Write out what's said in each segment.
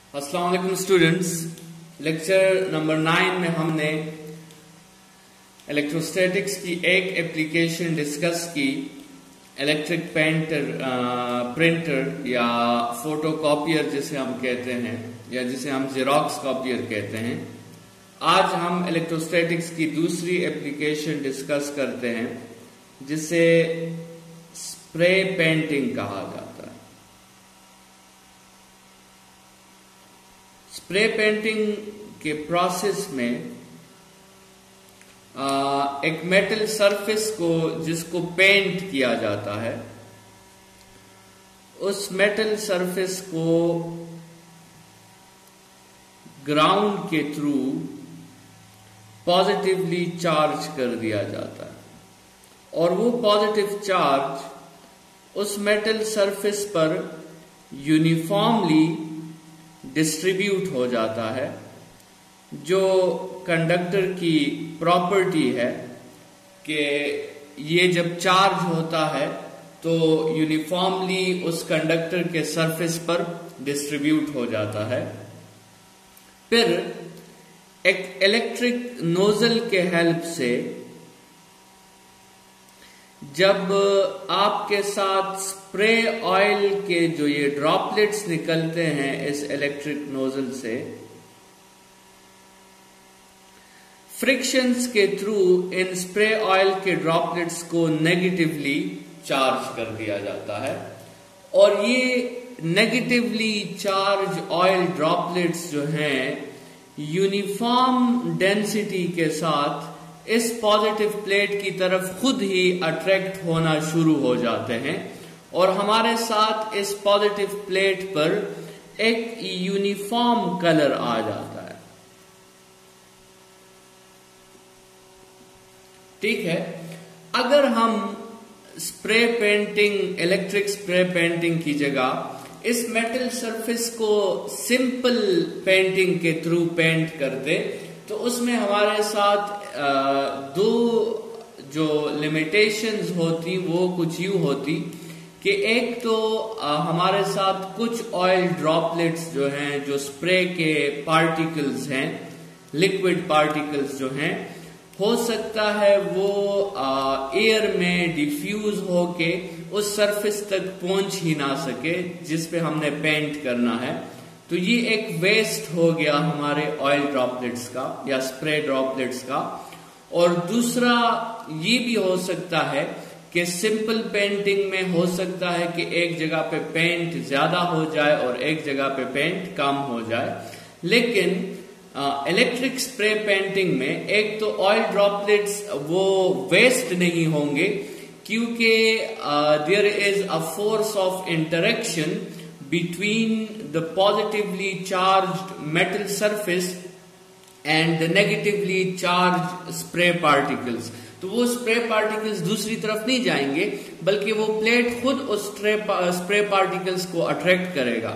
अस्सलाम वालेकुम students. Lecture number 9 में हमने इलेक्ट्रोस्टैटिक्स की एक एप्लीकेशन डिस्कस की, इलेक्ट्रिक प्रिंटर या फोटोकॉपियर जिसे हम कहते हैं, या जिसे हम जेरोक्स कॉपियर कहते हैं। आज हम इलेक्ट्रोस्टैटिक्स की दूसरी एप्लीकेशन डिस्कस करते हैं जिसे स्प्रे पेंटिंग कहा जाता है। स्प्रे पेंटिंग के प्रोसेस में एक मेटल सरफेस को जिसको पेंट किया जाता है, उस मेटल सरफेस को ग्राउंड के थ्रू पॉजिटिवली चार्ज कर दिया जाता है और वो पॉजिटिव चार्ज उस मेटल सरफेस पर यूनिफॉर्मली डिस्ट्रीब्यूट हो जाता है, जो कंडक्टर की प्रॉपर्टी है कि ये जब चार्ज होता है तो यूनिफॉर्मली उस कंडक्टर के सरफेस पर डिस्ट्रीब्यूट हो जाता है। फिर एक इलेक्ट्रिक नोजल के हेल्प से जब आपके साथ स्प्रे ऑयल के जो ये ड्रॉपलेट्स निकलते हैं इस इलेक्ट्रिक नोजल से, फ्रिक्शंस के थ्रू इन स्प्रे ऑयल के ड्रॉपलेट्स को नेगेटिवली चार्ज कर दिया जाता है और ये नेगेटिवली चार्ज ऑयल ड्रॉपलेट्स जो हैं यूनिफॉर्म डेंसिटी के साथ इस पॉजिटिव प्लेट की तरफ खुद ही अट्रैक्ट होना शुरू हो जाते हैं और हमारे साथ इस पॉजिटिव प्लेट पर एक यूनिफॉर्म कलर आ जाता है। ठीक है, अगर हम spray painting, electric spray painting की जगह इस मेटल सरफेस को सिंपल पेंटिंग के थ्रू पेंट करते तो उसमें हमारे साथ दो जो लिमिटेशंस होती वो कुछ यूं होती कि एक तो हमारे साथ कुछ ऑयल ड्रॉपलेट्स जो हैं, जो स्प्रे के पार्टिकल्स हैं, लिक्विड पार्टिकल्स जो हैं, हो सकता है वो एयर में डिफ्यूज होके उस सरफेस तक पहुंच ही ना सके जिस पे हमने पेंट करना है। तो ये एक वेस्ट हो गया हमारे ऑयल ड्रॉपलेट्स का या स्प्रे ड्रॉपलेट्स का। और दूसरा ये भी हो सकता है कि सिंपल पेंटिंग में हो सकता है कि एक जगह पे पेंट ज्यादा हो जाए और एक जगह पे पेंट कम हो जाए, लेकिन इलेक्ट्रिक स्प्रे पेंटिंग में एक तो ऑयल ड्रॉपलेट्स वो वेस्ट नहीं होंगे क्योंकि there is a force of interaction between the positively charged metal surface and the negatively charged spray particles। तो वो स्प्रे पार्टिकल्स दूसरी तरफ नहीं जाएंगे बल्कि वो प्लेट खुद उस स्प्रे पार्टिकल्स को अट्रैक्ट करेगा।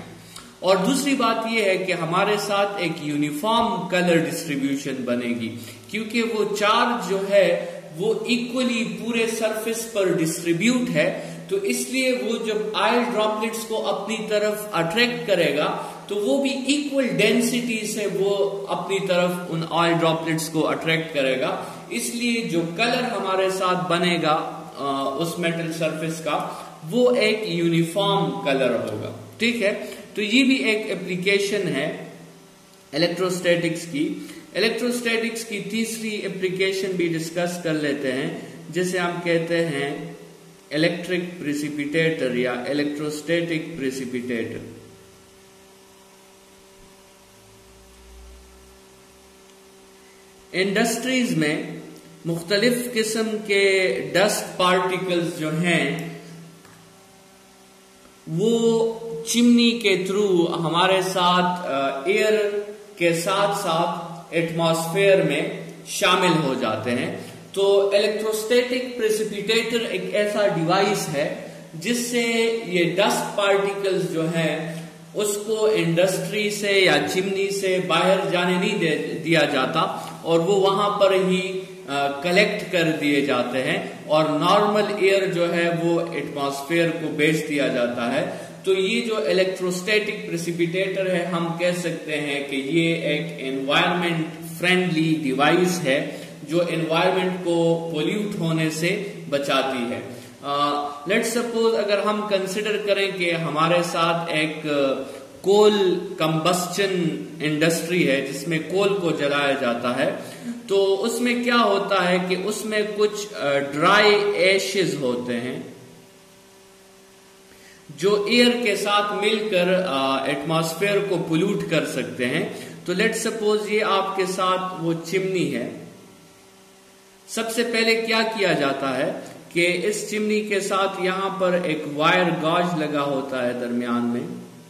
और दूसरी बात ये है कि हमारे साथ एक यूनिफॉर्म कलर डिस्ट्रीब्यूशन बनेगी क्योंकि वो चार्ज जो है वो इक्वली पूरे सरफेस पर डिस्ट्रीब्यूट है, तो इसलिए वो जब ऑयल ड्रॉपलेट्स को अपनी तरफ अट्रैक्ट करेगा तो वो भी इक्वल डेंसिटी से वो अपनी तरफ उन ऑयल ड्रॉपलेट्स को अट्रैक्ट करेगा। इसलिए जो कलर हमारे साथ बनेगा उस मेटल सरफेस का वो एक यूनिफॉर्म कलर होगा। ठीक है, तो ये भी एक एप्लीकेशन है इलेक्ट्रोस्टैटिक्स की। इलेक्ट्रोस्टैटिक्स की तीसरी एप्लीकेशन भी डिस्कस कर लेते हैं जिसे हम कहते हैं इलेक्ट्रिक प्रेसिपिटेटर या इलेक्ट्रोस्टैटिक प्रेसिपिटेटर। इंडस्ट्रीज में मुख्तलिफ किस्म के डस्ट पार्टिकल्स जो हैं वो चिमनी के थ्रू हमारे साथ एयर के साथ साथ एटमॉस्फेयर में शामिल हो जाते हैं। तो इलेक्ट्रोस्टैटिक प्रेसिपिटेटर एक ऐसा डिवाइस है जिससे ये डस्ट पार्टिकल्स जो हैं उसको इंडस्ट्री से या चिमनी से बाहर जाने नहीं दिया जाता और वो वहां पर ही कलेक्ट कर दिए जाते हैं और नॉर्मल एयर जो है वो एटमॉस्फेयर को भेज दिया जाता है। तो ये जो इलेक्ट्रोस्टैटिक प्रेसिपिटेटर है, हम कह सकते हैं कि ये एक एनवायरमेंट फ्रेंडली डिवाइस है जो एनवायरमेंट को पोल्यूट होने से बचाती है। लेट्स सपोज अगर हम कंसिडर करें कि हमारे साथ एक कोल कंबस्टन इंडस्ट्री है जिसमें कोल को जलाया जाता है, तो उसमें क्या होता है कि उसमें कुछ ड्राई एशेस होते हैं जो एयर के साथ मिलकर एटमॉस्फेयर को पोल्यूट कर सकते हैं। तो लेट्स सपोज ये आपके साथ वो चिमनी है। सबसे पहले क्या किया जाता है कि इस चिमनी के साथ यहां पर एक वायर गॉज लगा होता है दरमियान में,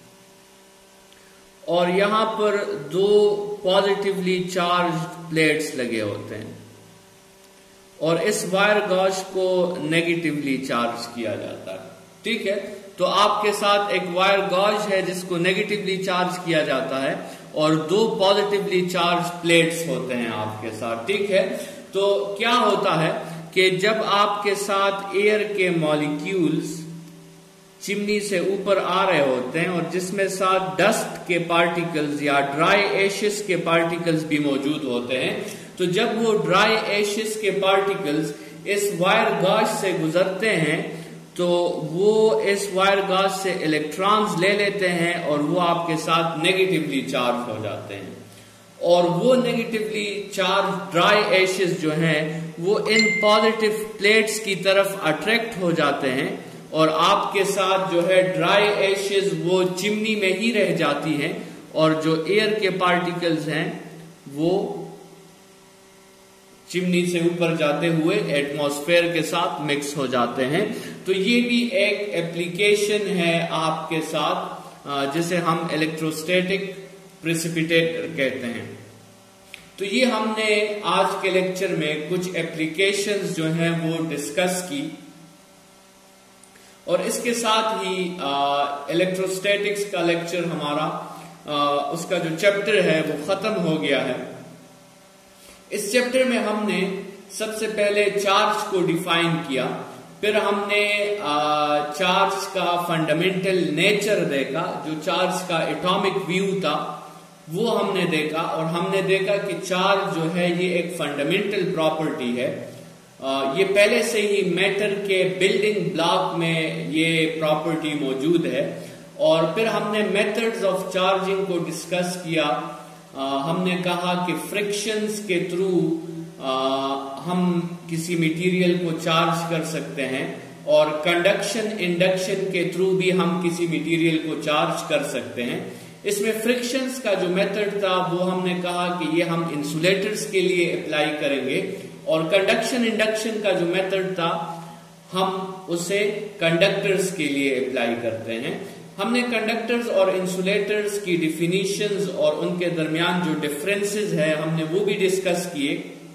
और यहां पर 2 पॉजिटिवली चार्ज प्लेट्स लगे होते हैं, और इस वायर गॉज को नेगेटिवली चार्ज किया जाता है। ठीक है, तो आपके साथ एक वायर गॉज है जिसको नेगेटिवली चार्ज किया जाता है और 2 पॉजिटिवली चार्ज प्लेट्स होते हैं आपके साथ। ठीक है, तो क्या होता है कि जब आपके साथ एयर के मॉलिक्यूल्स चिमनी से ऊपर आ रहे होते हैं और जिसमें साथ डस्ट के पार्टिकल्स या ड्राई एशेस के पार्टिकल्स भी मौजूद होते हैं, तो जब वो ड्राई एशेस के पार्टिकल्स इस वायर गॉज से गुजरते हैं तो वो इस वायर गॉज से इलेक्ट्रॉन्स ले लेते हैं और वो आपके साथ नेगेटिवली चार्ज हो जाते हैं, और वो नेगेटिवली चार्ज ड्राई एशेस जो हैं वो इन पॉजिटिव प्लेट्स की तरफ अट्रैक्ट हो जाते हैं, और आपके साथ जो है ड्राई एशेस वो चिमनी में ही रह जाती हैं, और जो एयर के पार्टिकल्स हैं वो चिमनी से ऊपर जाते हुए एटमॉस्फेयर के साथ मिक्स हो जाते हैं। तो ये भी एक एप्लीकेशन है आपके साथ जिसे हम इलेक्ट्रोस्टैटिक प्रेसिपिटेटर कहते हैं। तो ये हमने आज के लेक्चर में कुछ एप्लीकेशंस जो हैं वो डिस्कस की, और इसके साथ ही इलेक्ट्रोस्टैटिक्स का लेक्चर हमारा उसका जो चैप्टर है वो खत्म हो गया है। इस चैप्टर में हमने सबसे पहले चार्ज को डिफाइन किया, फिर हमने चार्ज का फंडामेंटल नेचर देखा, जो चार्ज का एटॉमिक व्यू था वो हमने देखा, और हमने देखा कि चार्ज जो है ये एक फंडामेंटल प्रॉपर्टी है। ये पहले से ही मैटर के बिल्डिंग ब्लॉक में ये प्रॉपर्टी मौजूद है। और फिर हमने मेथड्स ऑफ चार्जिंग को डिस्कस किया। हमने कहा कि फ्रिक्शंस के थ्रू हम किसी मटेरियल को चार्ज कर सकते हैं, और कंडक्शन इंडक्शन के थ्रू भी हम किसी मटेरियल को चार्ज कर सकते हैं। इसमें फ्रिक्शंस का जो मेथड था वो हमने कहा कि ये हम इंसुलेटर्स के लिए अप्लाई करेंगे, और कंडक्शन इंडक्शन का जो मेथड था हम उसे कंडक्टर्स के लिए अप्लाई करते हैं। हमने कंडक्टर्स और इंसुलेटर्स की डिफिनीशंस और उनके दरमियान जो डिफरेंसेस है हमने वो भी डिस्कस किए।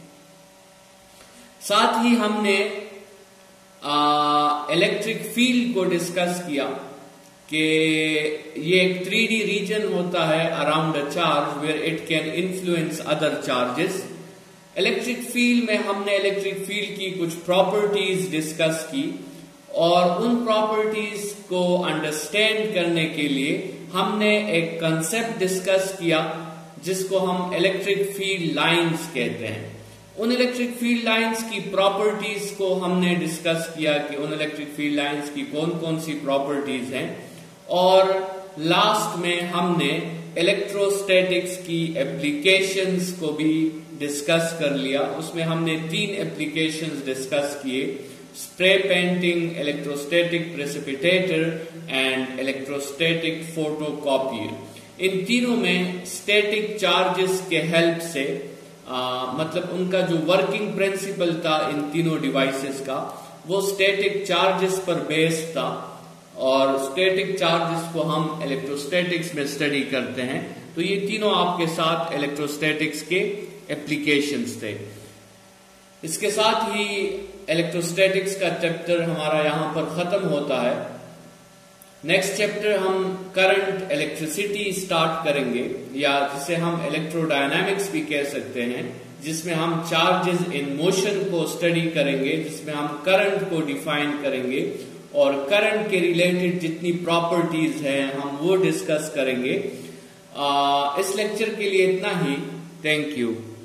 साथ ही हमने इलेक्ट्रिक फील्ड को डिस्कस किया कि ये एक 3D रीजन होता है around a charge where it can influence other charges. Electric field में हमने इलेक्ट्रिक फील्ड की कुछ प्रॉपर्टीज डिस्कस की, और उन प्रॉपर्टीज को अंडरस्टैंड करने के लिए हमने एक कंसेप्ट डिस्कस किया जिसको हम इलेक्ट्रिक फील्ड लाइंस कहते हैं। उन इलेक्ट्रिक फील्ड लाइंस की प्रॉपर्टीज को हमने डिस्कस किया कि उन इलेक्ट्रिक फील्ड लाइंस की कौन कौन सी प्रॉपर्टीज हैं, और लास्ट में हमने इलेक्ट्रोस्टैटिक्स की एप्लीकेशंस को भी डिस्कस कर लिया। उसमें हमने 3 एप्लीकेशंस डिस्कस किए: spray painting, electrostatic precipitator and electrostatic photocopier. इन तीनों में स्टैटिक चार्जेस के हेल्प से मतलब उनका जो वर्किंग प्रिंसिपल था इन तीनों डिवाइसेस का वो स्टैटिक चार्जेस पर बेस्ड था, और स्टैटिक चार्जेस को हम इलेक्ट्रोस्टैटिक्स में स्टडी करते हैं। तो ये तीनों आपके साथ इलेक्ट्रोस्टैटिक्स के एप्लीकेशंस थे। इसके साथ ही इलेक्ट्रोस्टैटिक्स का चैप्टर हमारा यहां पर खत्म होता है। नेक्स्ट चैप्टर हम करंट इलेक्ट्रिसिटी स्टार्ट करेंगे, या जिसे हम इलेक्ट्रोडायनामिक्स भी कह सकते हैं, जिसमें हम चार्जेस इन मोशन को स्टडी करेंगे, जिसमें हम करंट को डिफाइन करेंगे, और करंट के रिलेटेड जितनी प्रॉपर्टीज हैं हम वो डिस्कस करेंगे। इस लेक्चर के लिए इतना ही। Thank you.